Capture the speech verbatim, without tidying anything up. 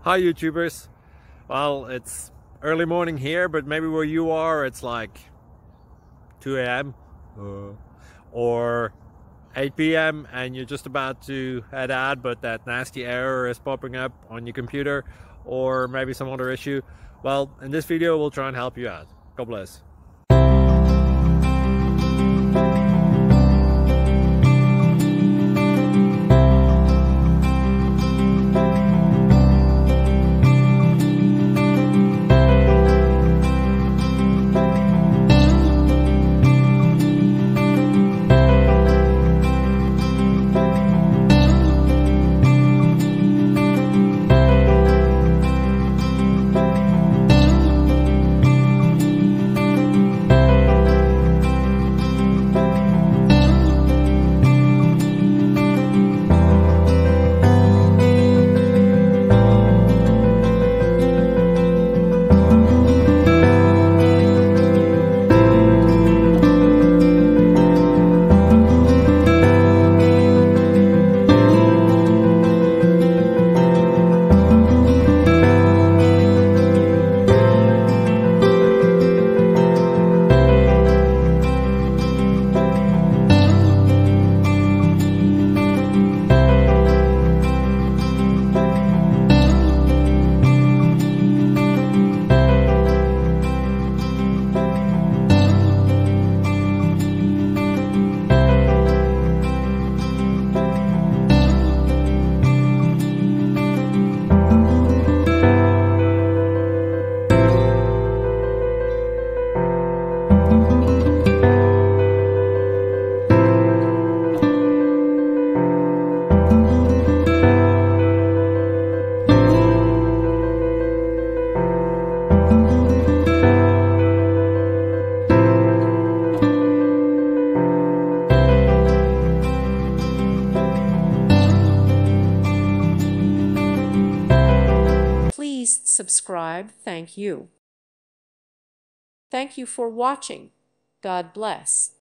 Hi YouTubers. Well, it's early morning here, but maybe where you are it's like two A M uh, or eight P M and you're just about to head out, but that nasty error is popping up on your computer, or maybe some other issue. Well, in this video we'll try and help you out. God bless. Please subscribe. Thank you. Thank you for watching. God bless.